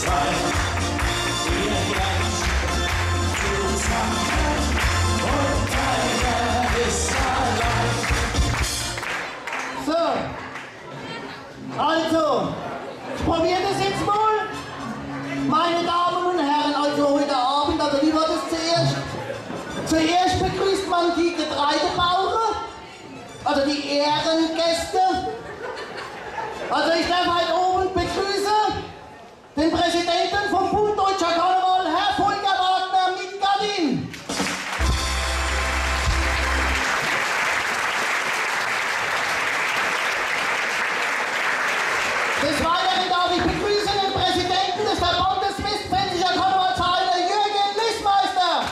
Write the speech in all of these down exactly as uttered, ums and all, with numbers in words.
zwei. Wir gleich zusammen und keiner ist allein. So, also, ich probiere das jetzt mal. Meine Damen und Herren, also heute Abend, also wie war das zuerst? Zuerst begrüßt man die Getreidebauern, also die Ehrengäste. Also ich darf heute oben begrüßen den Präsidenten vom Bund Deutscher Karneval, Herr Volker Wagner mit Gattin. Des Weiteren darf ich begrüßen den Präsidenten des Verbandes Westfälischer Karnevalsvereine, Jürgen Lissmeister.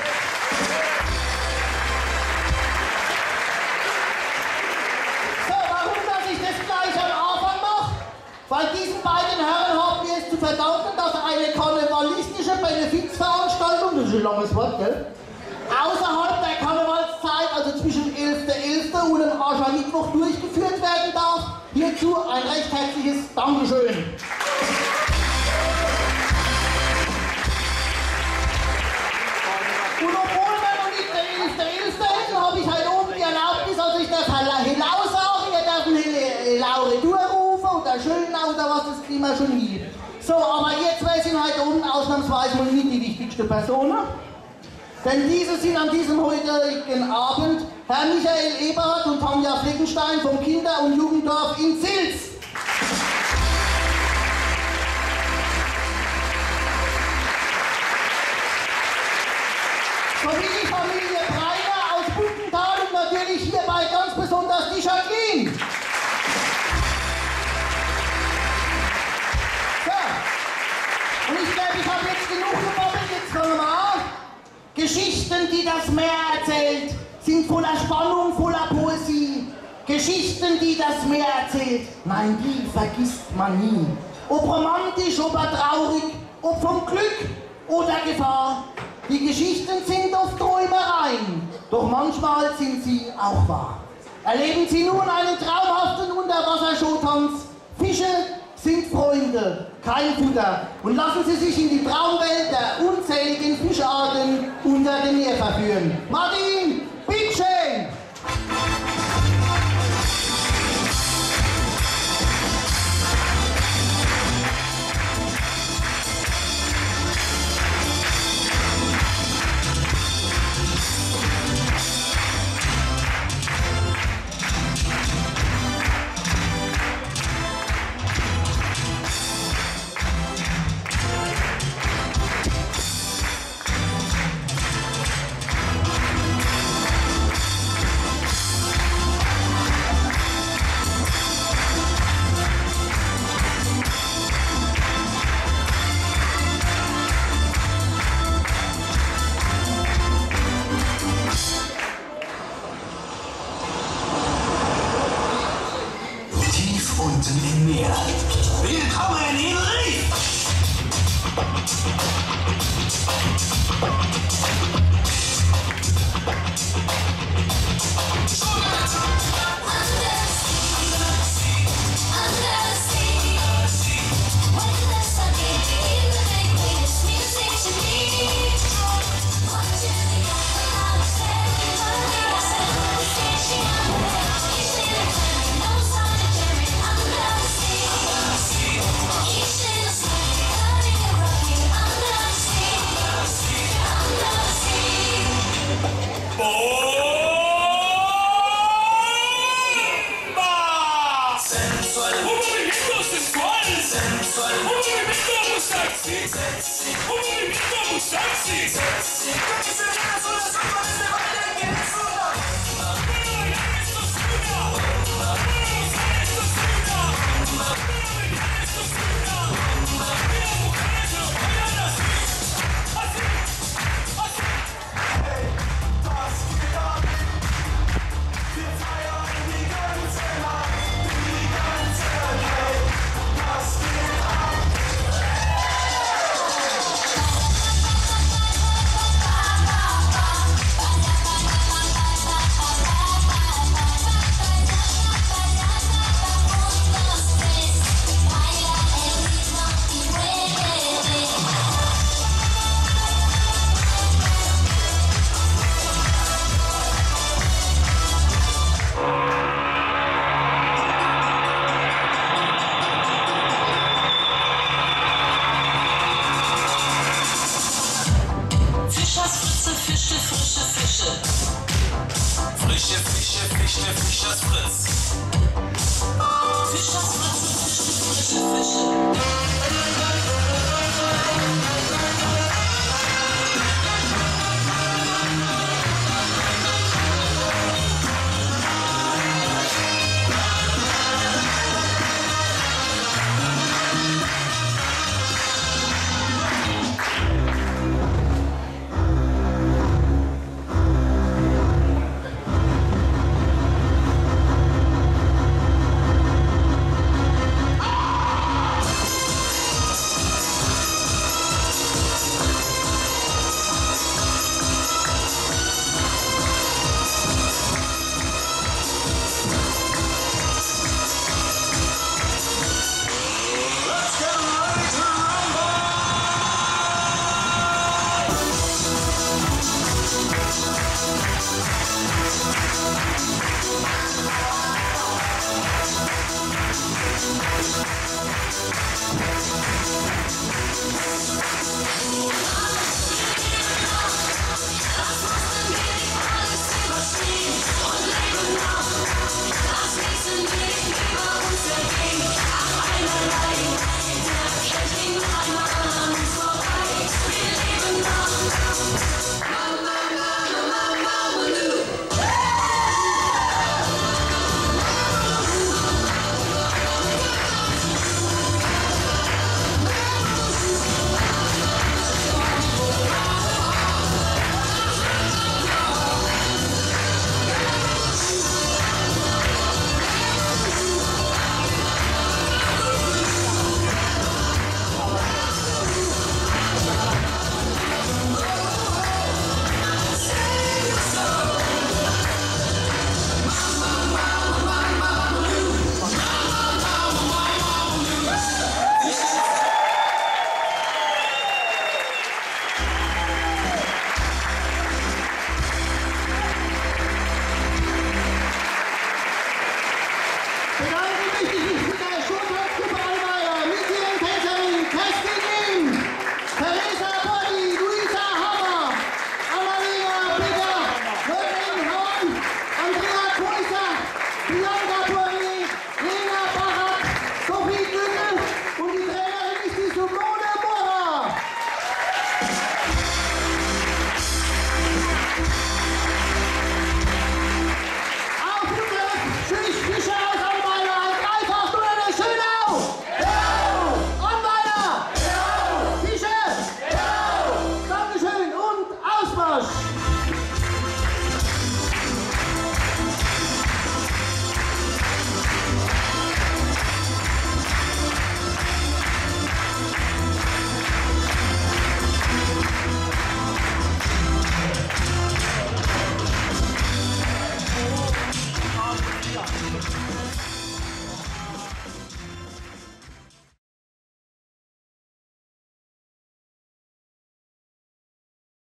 So, warum dass ich das gleich am Anfang mache? Weil diesen beiden Herren haben wir es zu verdanken, dass eine karnevalistische Benefizveranstaltung, das ist ein langes Wort, gell? Außerhalb der Karnevalszeit, also zwischen elften elften und dem Aschermittwoch durchgeführt werden darf. Hierzu ein recht herzliches Dankeschön. Und obwohl wir noch nicht der elften elften hätten, habe ich heute oben die Erlaubnis, also ich darf Hellau sagen, ihr darf einen Lauretur rufen oder Schönau oder was, das kriegen wir schon hin. So, aber ihr zwei sind heute oben ausnahmsweise mal nicht die wichtigsten Personen. Denn diese sind an diesem heutigen Abend Herr Michael Eberhardt und Tanja Fleckenstein vom Kinder- und Jugenddorf in Zils. Sowie die Familie Breiner aus Bundenthal und natürlich hierbei ganz besonders die Jacqueline. So, und ich glaube, ich habe jetzt genug gebabbelt, jetzt fangen wir an. Geschichten, die das Meer erzählt, sind voller Spannung, voller Poesie. Geschichten, die das Meer erzählt, nein, die vergisst man nie. Ob romantisch, ob traurig, ob vom Glück oder Gefahr. Die Geschichten sind oft Träumereien, doch manchmal sind sie auch wahr. Erleben Sie nun einen traumhaften Unterwassershow-Tanz. Fische sind Freunde, kein Futter. Und lassen Sie sich in die Traumwelt der unzähligen Fischarten unter dem Meer verführen. Martin, bitteschön! Im Meer. Willkommen in Rief! Sexy, sexy, sexy, sexy, sexy, sexy, sexy, sexy, sexy,